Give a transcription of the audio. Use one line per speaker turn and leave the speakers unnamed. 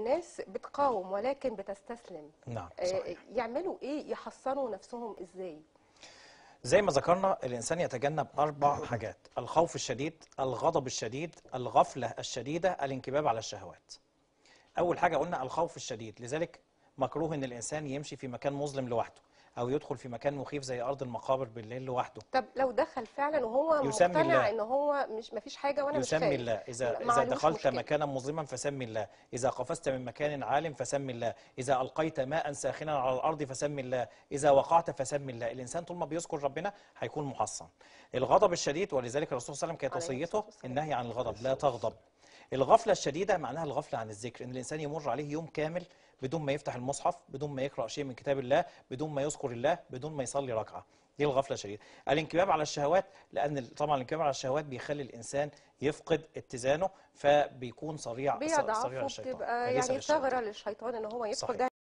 الناس بتقاوم ولكن بتستسلم.
نعم صحيح.
يعملوا ايه؟ يحصنوا نفسهم ازاي؟
زي ما ذكرنا الإنسان يتجنب 4 حاجات: الخوف الشديد، الغضب الشديد، الغفلة الشديدة، الانكباب على الشهوات. أول حاجة قلنا الخوف الشديد، لذلك مكروه إن الإنسان يمشي في مكان مظلم لوحده أو يدخل في مكان مخيف زي أرض المقابر بالليل لوحده.
طب لو دخل فعلا وهو
يسمي
مقتنع
الله،
ان هو مش مفيش حاجه وانا مش
يسمي
خايف،
الله. إذا
معلوش
دخلت
مشكله.
مكانا مظلما فسمي الله، إذا قفزت من مكان عال فسمي الله، إذا ألقيت ماء ساخنا على الأرض فسمي الله، إذا وقعت فسمي الله. الإنسان طول ما بيذكر ربنا هيكون محصن. الغضب الشديد، ولذلك الرسول صلى الله عليه وسلم كانت
عليه
وصيته
الصلاه والسلام.
النهي عن الغضب، لا تغضب. الغفلة الشديدة معناها الغفلة عن الذكر، إن الإنسان يمر عليه يوم كامل بدون ما يفتح المصحف، بدون ما يقرأ شيء من كتاب الله، بدون ما يذكر الله، بدون ما يصلي ركعة. دي الغفلة الشديدة. الانكباب على الشهوات، لأن طبعا الانكباب على الشهوات بيخلي الإنسان يفقد اتزانه، فبيكون صريع
بيضعف
الشيطان،
وبتبقى
فليس
يعني
للشيطان.
ثغره للشيطان ان هو يدخل.
صحيح.
ده